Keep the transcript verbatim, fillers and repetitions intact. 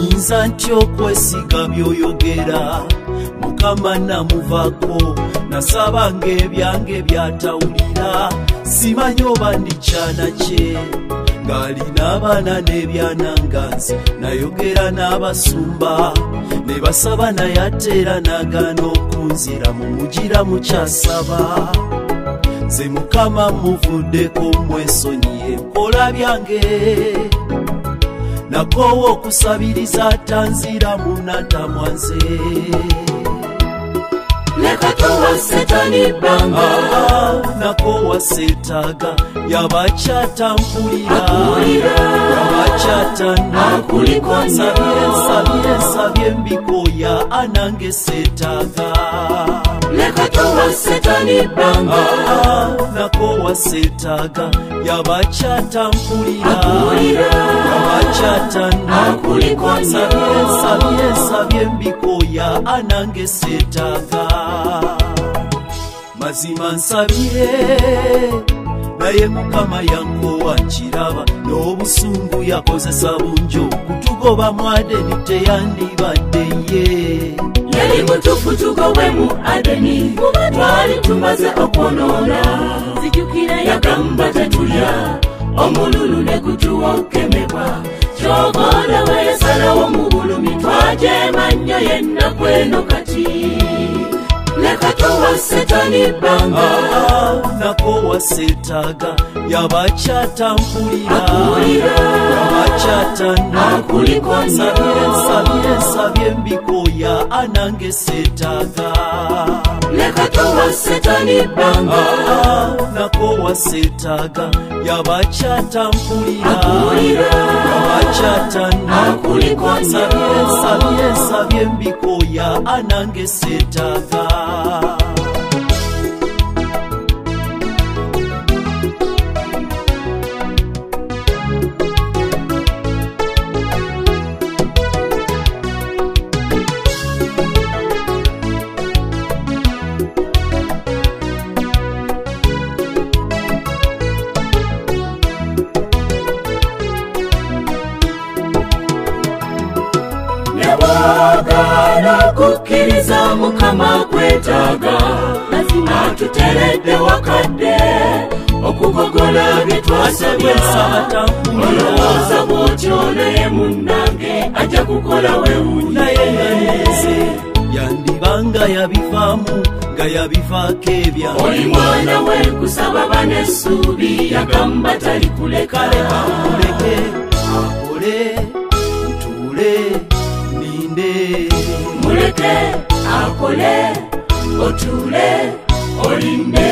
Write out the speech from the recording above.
nyinza ntyo okwesiga by'oyogera Mukama namuvako nasaba ng'ebyange byatawulira simanyi oba ndikyana kye ng'alina abaana n'ebyana nga nze nayogera n'abasumba ne basaba naye ate era n'agaana okunzira mumugira mukyasaba nze Mukama muvuddeko mwesonyiye nkola byange nakoowa okusabiriza tanzira munatamwanze leka tuwa setani banga nakoowa seetaaga yabakyatampulira yabakyatanakulikona sabye sabye mbikooya anange seetaaga leka tuwa setani banga nakoowa seetaaga yabakyatampulira yabakyatanakulikona sabye sabye mbikooya anange seetaaga mazima nsabye naye Mukama yankoowa nkiraba n'obusungu yakozesa bungi okutugoba mu Adeni teyandibadde ye yali mutufu tugowe mu Adeni twali tumaze okwonoona zijjukira yagamba tetulya omululu ne gutuwa okemebwa kyogoona we yasalawo mu bulumi twajeema nnyo yenna kweno kati leka tuwa setani banga nakoowa seetaaga yabakyatampulira yabakyatanakulikona sabye sabye mbikooya anange seetaaga leka tuwa setani banga nakoowa seetaaga yabakyatampulira yabakyatanakulikona sabye sabye mbikooya anange seetaaga Nebagana kukkiriza Mukama kwetaaga mazima tuteredde wakadde okugogola bye twasabye olowooza bw'otyo naye munnange ajja kukola weewuunye yandibanga yabivaamu nga yabivaako ebyange oli mwana we kusaba banessuubi yagamba tali kuleka amuleke akole ntuule muleke akole otuule olinde